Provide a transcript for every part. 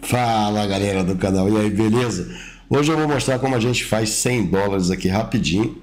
Fala galera do canal, e aí, beleza? Hoje eu vou mostrar como a gente faz US$ 100 aqui rapidinho,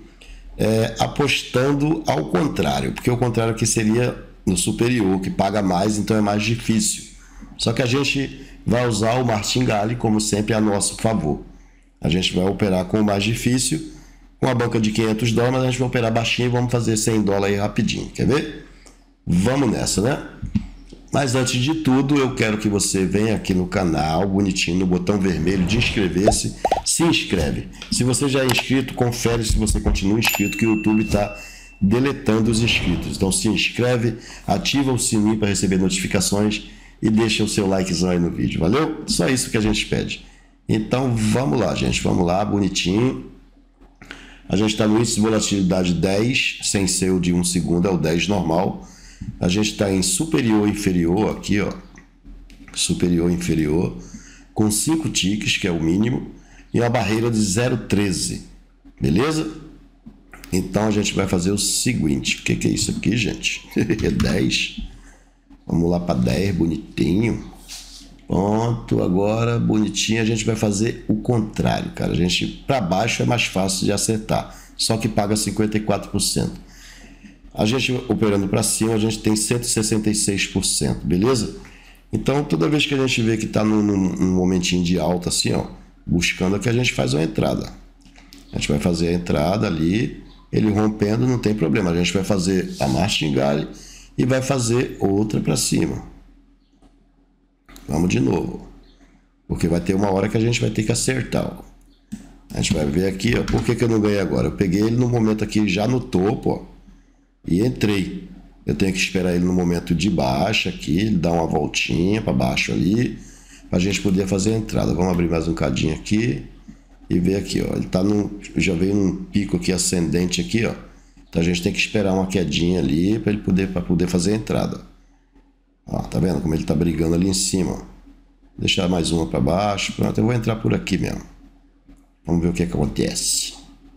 apostando ao contrário, porque o contrário aqui seria no superior, que paga mais, então é mais difícil. Só que a gente vai usar o martingale, como sempre, a nosso favor. A gente vai operar com o mais difícil, com a banca de US$ 500, mas a gente vai operar baixinho e vamos fazer US$ 100 aí rapidinho, quer ver? Vamos nessa, né? Mas antes de tudo, eu quero que você venha aqui no canal, bonitinho, no botão vermelho de inscrever-se, se inscreve. Se você já é inscrito, confere se você continua inscrito, que o YouTube está deletando os inscritos. Então se inscreve, ativa o sininho para receber notificações e deixa o seu likezão aí no vídeo, valeu? Só isso que a gente pede. Então vamos lá, gente, vamos lá, bonitinho. A gente está no índice de volatilidade 10, sem ser o de 1 segundo, é o 10 normal. A gente está em superior inferior aqui, ó, superior inferior, com 5 ticks, que é o mínimo, e uma barreira de 0,13, beleza? Então a gente vai fazer o seguinte, o que é isso aqui, gente? É 10, vamos lá para 10, bonitinho, pronto, agora bonitinho, a gente vai fazer o contrário, cara, a gente, para baixo é mais fácil de acertar, só que paga 54%. A gente operando para cima, a gente tem 166%, beleza? Então, toda vez que a gente vê que está num momentinho de alta assim, ó, buscando aqui, a gente faz uma entrada. A gente vai fazer a entrada ali, ele rompendo, não tem problema. A gente vai fazer a martingale e vai fazer outra para cima. Vamos de novo. Porque vai ter uma hora que a gente vai ter que acertar, ó. A gente vai ver aqui, ó, por que eu não ganhei agora? Eu peguei ele no momento aqui já no topo, ó. E entrei. Eu tenho que esperar ele no momento de baixa aqui, ele dá uma voltinha para baixo ali, para a gente poder fazer a entrada. Vamos abrir mais um cadinho aqui e ver aqui, ó. Ele tá já veio num pico aqui ascendente aqui, ó. Então a gente tem que esperar uma quedinha ali para ele poder fazer a entrada. Ó, tá vendo como ele tá brigando ali em cima, ó. Deixar mais uma para baixo. Pronto, eu vou entrar por aqui mesmo. Vamos ver o que acontece.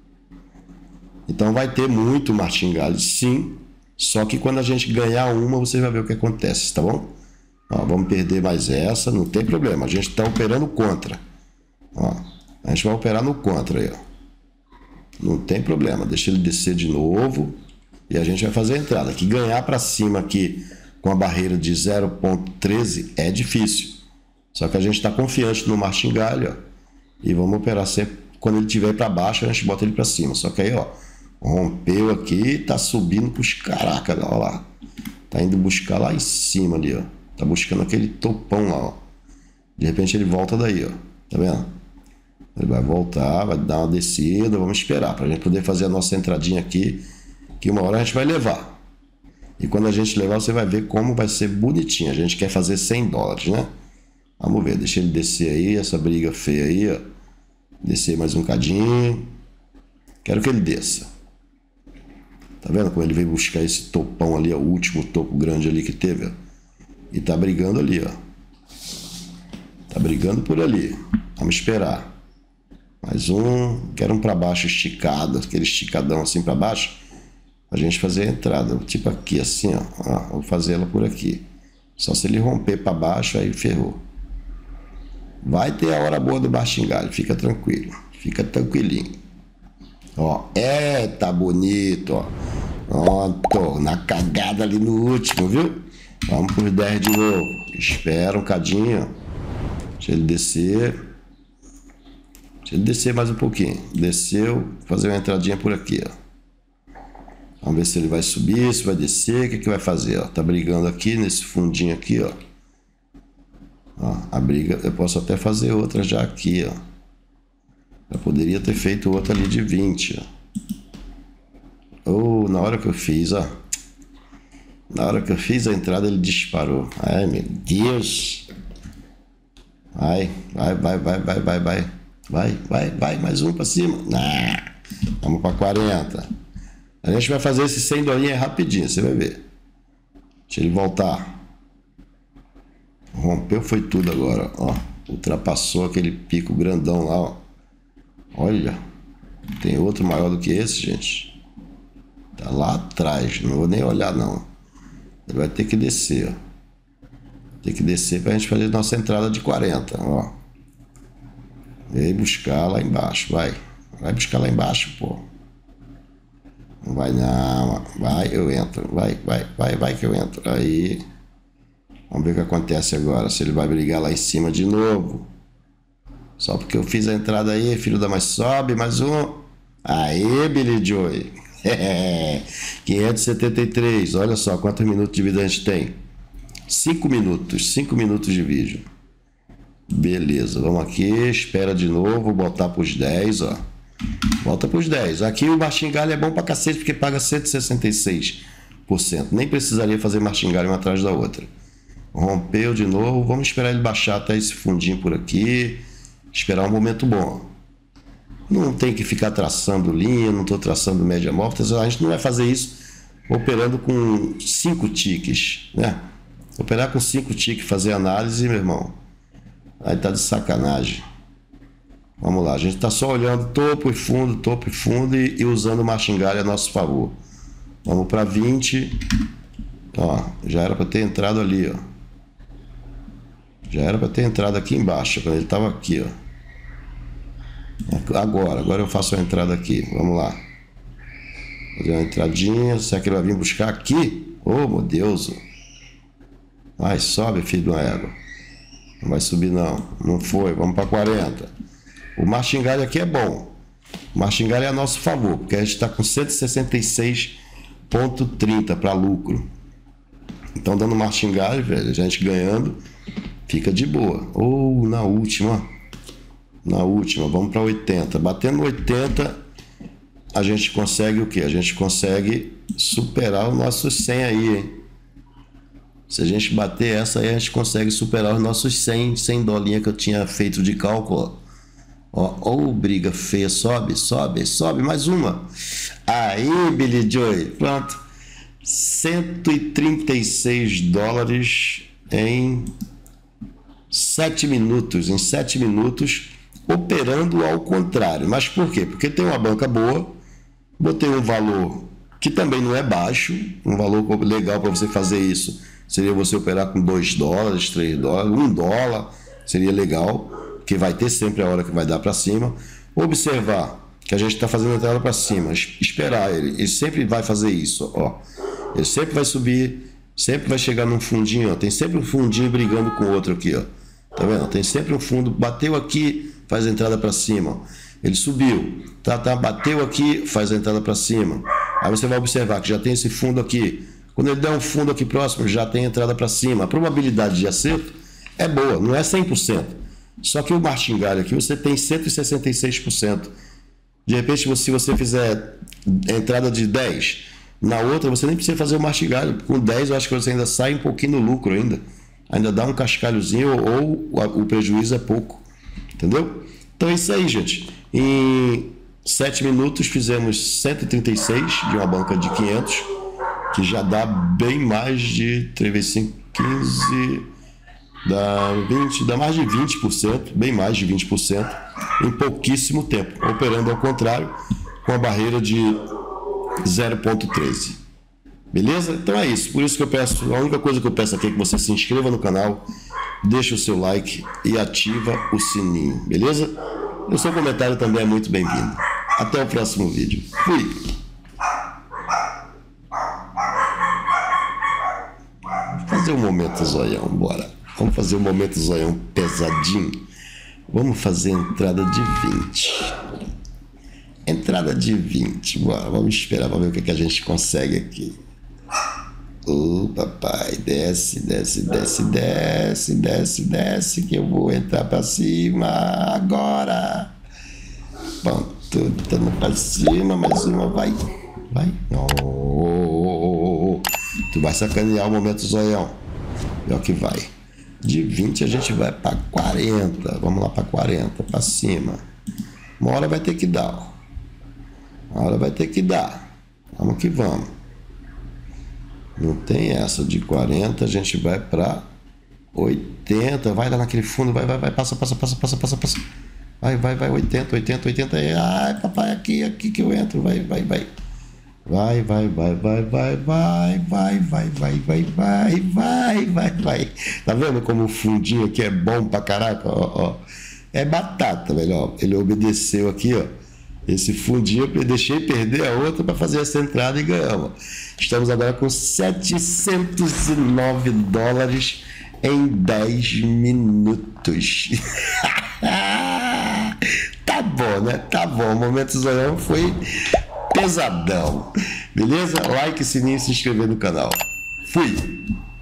Então vai ter muito martingale, sim, só que quando a gente ganhar uma, você vai ver o que acontece, tá bom? Ó, vamos perder mais essa, não tem problema, a gente está operando contra. Ó, a gente vai operar no contra aí, ó. Não tem problema, deixa ele descer de novo e a gente vai fazer a entrada. Que ganhar para cima aqui com a barreira de 0,13 é difícil, só que a gente está confiante no martingale, ó, e vamos operar sempre. Quando ele estiver para baixo, a gente bota ele para cima, só que aí, ó, rompeu aqui, tá subindo pros caracas, ó lá. Tá indo buscar lá em cima ali, ó. Tá buscando aquele topão lá, ó. De repente ele volta daí, ó. Tá vendo? Ele vai voltar, vai dar uma descida, vamos esperar pra gente poder fazer a nossa entradinha aqui, que uma hora a gente vai levar. E quando a gente levar, você vai ver como vai ser bonitinho. A gente quer fazer US$ 100, né? Vamos ver, deixa ele descer aí, essa briga feia aí, ó. Descer mais um cadinho. Quero que ele desça. Tá vendo como ele veio buscar esse topão ali, ó, o último topo grande ali que teve, ó. E tá brigando ali, ó. Tá brigando por ali. Vamos esperar. Mais um. Quero um para baixo esticado, aquele esticadão assim para baixo. A gente fazer a entrada, tipo aqui assim, ó. Vou fazer ela por aqui. Só se ele romper para baixo, aí ferrou. Vai ter a hora boa do martingale, fica tranquilo. Fica tranquilinho. Ó, tá bonito, ó. Pronto, na cagada ali no último, viu? Vamos por 10 de novo. Espera um cadinho, ó. Deixa ele descer. Deixa ele descer mais um pouquinho. Desceu, fazer uma entradinha por aqui, ó. Vamos ver se ele vai subir, se vai descer, o que vai fazer, ó. Tá brigando aqui nesse fundinho aqui, ó. Ó, a briga, eu posso até fazer outra já aqui, ó. Eu poderia ter feito outra ali de 20, ó. Na hora que eu fiz, ó. Na hora que eu fiz a entrada, ele disparou. Ai, meu Deus. Vai, mais um pra cima. Vamos pra 40. A gente vai fazer esse US$ 100 rapidinho, você vai ver. Deixa ele voltar. Rompeu, foi tudo agora, ó. Ultrapassou aquele pico grandão lá, ó. Olha, tem outro maior do que esse, gente. Tá lá atrás, não vou nem olhar não. Ele vai ter que descer, ó. Tem que descer para a gente fazer nossa entrada de 40, ó. E buscar lá embaixo, vai. Vai buscar lá embaixo, pô. Não vai não, vai, eu entro. Vai que eu entro. Aí. Vamos ver o que acontece agora. Se ele vai brigar lá em cima de novo. Só porque eu fiz a entrada aí, filho da mãe, sobe mais um. Aí, Billy Joy. 573. Olha só quantos minutos de vida a gente tem. 5 minutos. 5 minutos de vídeo. Beleza, vamos aqui. Espera de novo. Vou botar para os 10, ó. Volta para os 10. Aqui o martingale é bom pra cacete porque paga 166%. Nem precisaria fazer martingale uma atrás da outra. Rompeu de novo. Vamos esperar ele baixar até esse fundinho por aqui. Esperar um momento bom. Não tem que ficar traçando linha, não estou traçando média móvel. A gente não vai fazer isso operando com 5 tiques, né? Operar com 5 tiques, fazer análise, meu irmão, aí tá de sacanagem. Vamos lá, a gente está só olhando topo e fundo e usando o martingale a nosso favor. Vamos para 20. Ó, já era para ter entrado ali, ó. Já era para ter entrado aqui embaixo, quando ele estava aqui, ó. Agora eu faço a entrada aqui. Vamos lá. Fazer uma entradinha. Será que ele vai vir buscar aqui? Oh, meu Deus. Vai, sobe, filho de uma égua. Não vai subir, não. Não foi. Vamos para 40. O martingale aqui é bom. O martingale é a nosso favor, porque a gente está com 166,30 para lucro. Então, dando martingale, velho, a gente ganhando, fica de boa. Ou na última. Na última, vamos para 80. Batendo 80, a gente consegue o quê? A gente consegue superar os nossos 100 aí, hein? Se a gente bater essa aí, a gente consegue superar os nossos 100 dolinha que eu tinha feito de cálculo. Ó, briga feia, sobe, mais uma. Aí, Billy Joy, pronto. 136 dólares em 7 minutos. Em 7 minutos, operando ao contrário. Mas por quê? Porque tem uma banca boa, botei um valor que também não é baixo, um valor legal para você fazer isso seria você operar com 2 dólares, 3 dólares, 1 dólar, seria legal, que vai ter sempre a hora que vai dar para cima. Observar que a gente está fazendo a entrada para cima, esperar ele sempre vai fazer isso, ó. Ele sempre vai subir, sempre vai chegar num fundinho, ó. Tem sempre um fundinho brigando com o outro aqui, ó. Tá vendo? Tem sempre um fundo, bateu aqui, faz a entrada para cima, ó. Ele subiu, bateu aqui, faz a entrada para cima. Aí você vai observar que já tem esse fundo aqui. Quando ele der um fundo aqui próximo, já tem entrada para cima. A probabilidade de acerto é boa, não é 100%. Só que o martingale aqui você tem 166%. De repente, se você fizer entrada de 10, na outra você nem precisa fazer o martingale. Com 10 eu acho que você ainda sai um pouquinho no lucro ainda. Ainda dá um cascalhozinho ou o prejuízo é pouco. Entendeu? Então é isso aí, gente. Em 7 minutos fizemos 136 de uma banca de 500, que já dá bem mais de 3, 15, dá 20, dá mais de 20%, bem mais de 20% em pouquíssimo tempo, operando ao contrário com a barreira de 0,13. Beleza? Então é isso. Por isso que eu peço, a única coisa que eu peço aqui é que você se inscreva no canal, deixa o seu like e ativa o sininho, beleza? O seu comentário também é muito bem-vindo. Até o próximo vídeo. Fui! Fazer um momento zoião, bora. Vamos fazer um momento zoião pesadinho. Vamos fazer entrada de 20. Entrada de 20, bora. Vamos esperar para ver o que a gente consegue aqui. Papai, desce, que eu vou entrar para cima agora. Bom, tudo para cima, mais uma, vai. Oh. Tu vai sacanear o momento zoião. É o que vai. De 20 a gente vai para 40. Vamos lá para 40, para cima. Uma hora vai ter que dar, ó. Uma hora vai ter que dar. Vamos que vamos. Não tem essa. De 40 a gente vai para 80. Vai lá naquele fundo. Vai. Passa. Vai. 80. Ai, papai, aqui que eu entro. Vai. Vai, vai, vai, vai, vai, vai, vai, vai, vai, vai, vai, vai, vai, vai. Tá vendo como o fundinho aqui é bom pra caraca? Ó, ó. É batata, velho. Ó. Ele obedeceu aqui, ó. Esse fundinho eu deixei perder a outra para fazer essa entrada e ganhamos. Estamos agora com $709 em 10 minutos. Tá bom, né? Tá bom. O Momento Zoião foi pesadão. Beleza? Like, sininho e se inscrever no canal. Fui!